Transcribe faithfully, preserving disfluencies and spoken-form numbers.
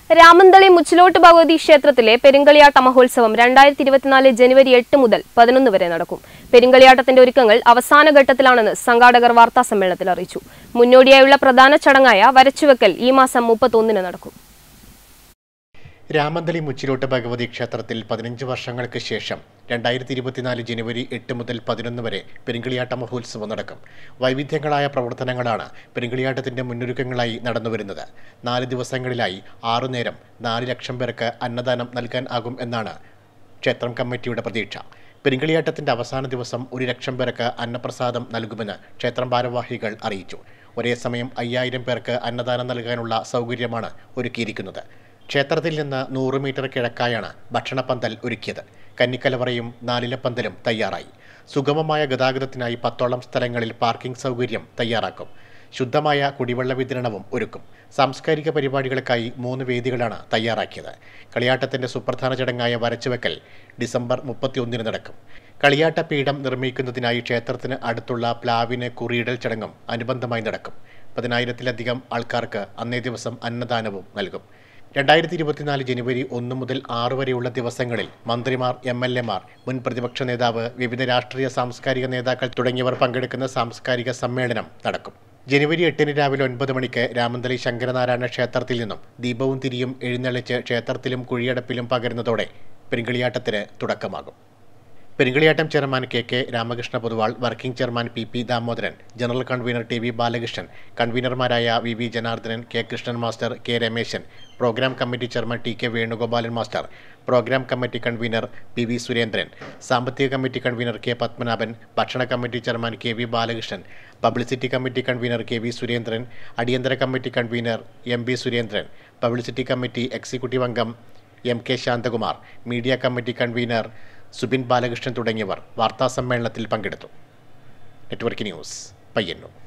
രാമന്തളി മുച്ചിലോട്ട് ഭഗവതി ക്ഷേത്രത്തിലെ പെരുങ്കളിയാട്ട മഹോത്സവം രണ്ടായിരത്തി ഇരുപത്തിനാല് ജനുവരി എട്ട് മുതൽ പതിനൊന്ന് വരെ നടക്കും. പെരുങ്കളിയാട്ടത്തിന്റെ ഒരുക്കങ്ങൾ അവസാന ഘട്ടത്തിലാണെന്ന് സംഘാടകർ വാർത്താസമ്മേളനത്തിൽ അറിയിച്ചു. മുന്നോടിയായുള്ള പ്രധാന ചടങ്ങായ വരച്ചുവെക്കൽ ഈ മാസം മുപ്പത്തൊന്നിന് നടക്കും. രാമന്തളി മുച്ചിലോട്ട് ഭഗവതി ക്ഷേത്രത്തിൽ പതിനഞ്ച് വർഷങ്ങൾക്ക് ശേഷം രണ്ടായിരത്തി ഇരുപത്തിനാല് ജനുവരി എട്ട് മുതൽ പതിനൊന്ന് വരെ പെരുങ്കളിയാട്ട മഹോത്സവം നടക്കും. വൈവിധ്യങ്ങളായ പ്രവർത്തനങ്ങളാണ് പെരുങ്കളിയാട്ടത്തിന്റെ മുന്നൊരുക്കങ്ങളായി നടന്നുവരുന്നത്. നാല് ദിവസങ്ങളിലായി ആറു നേരം നാല് ലക്ഷം പേർക്ക് അന്നദാനം നൽകാൻ ആകും എന്നാണ് ക്ഷേത്രം കമ്മിറ്റിയുടെ പ്രതീക്ഷ. പെരുങ്കളിയാട്ടത്തിന്റെ അവസാന ദിവസം ഒരു ലക്ഷം പേർക്ക് അന്നപ്രസാദം നൽകുമെന്ന് ക്ഷേത്രം ഭാരവാഹികൾ അറിയിച്ചു. ഒരേ സമയം അയ്യായിരം പേർക്ക് അന്നദാനം നൽകാനുള്ള സൗകര്യമാണ് ഒരുക്കിയിരിക്കുന്നത്. ക്ഷേത്രത്തിൽ നിന്ന് നൂറ് മീറ്റർ കിഴക്കായാണ് ഭക്ഷണപ്പന്തൽ ഒരുക്കിയത്. കന്നിക്കലവറയും നാലിലപ്പന്തലും തയ്യാറായി. സുഗമമായ ഗതാഗതത്തിനായി പത്തോളം സ്ഥലങ്ങളിൽ പാർക്കിംഗ് സൗകര്യം തയ്യാറാക്കും. ശുദ്ധമായ കുടിവെള്ള വിതരണവും ഒരുക്കും. സാംസ്കാരിക പരിപാടികൾക്കായി മൂന്ന് വേദികളാണ് തയ്യാറാക്കിയത്. കളിയാട്ടത്തിന്റെ സുപ്രധാന ചടങ്ങായ വരച്ചുവെക്കൽ ഡിസംബർ മുപ്പത്തിയൊന്നിന് നടക്കും. കളിയാട്ട പീഠം നിർമ്മിക്കുന്നതിനായി ക്ഷേത്രത്തിന് അടുത്തുള്ള പ്ലാവിന് കുറിയിടൽ ചടങ്ങും അനുബന്ധമായി നടക്കും. പതിനായിരത്തിലധികം ആൾക്കാർക്ക് അന്നേ ദിവസം അന്നദാനവും നൽകും. രണ്ടായിരത്തി ഇരുപത്തിനാല് ജനുവരി ഒന്ന് മുതൽ ആറ് വരെയുള്ള ദിവസങ്ങളിൽ മന്ത്രിമാർ, എം എൽ എമാർ, മുൻ പ്രതിപക്ഷ നേതാവ്, വിവിധ രാഷ്ട്രീയ സാംസ്കാരിക നേതാക്കൾ തുടങ്ങിയവർ പങ്കെടുക്കുന്ന സാംസ്കാരിക സമ്മേളനം നടക്കും. ജനുവരി എട്ടിന് രാവിലെ ഒൻപത് മണിക്ക് രാമന്തളി ശങ്കരനാരായണ ക്ഷേത്രത്തിൽ നിന്നും ദീപവും തിരിയും എഴുന്നള്ളിച്ച് ക്ഷേത്രത്തിലും കുഴിയടപ്പിലും പകരുന്നതോടെ പെരുങ്കളിയാട്ടത്തിന് തുടക്കമാകും. പെരുങ്കളിയാട്ടം chairman K K Ramakrishna Poduval, working chairman P P Damodaran, general convener T V Balakrishnan, കൺവീനർമാരായ V V Janardanan, K Krishnan master, K Rameshan, programme committee chairman T K Venugopalan master, programme committee convener P V Surendran, സാമ്പത്തിക കമ്മിറ്റി കൺവീനർ കെ പത്മനാഭൻ, ഭക്ഷണ committee chairman K V Balakrishnan, publicity committee convener K V Surendran, അടിയന്തര committee convener M B Surendran, publicity committee executive അംഗം M K Shanthakumar, media committee convener Subin Balakrishnan തുടങ്ങിയവർ വാർത്താസമ്മേളനത്തിൽ പങ്കെടുത്തു. Network news, Payyanur.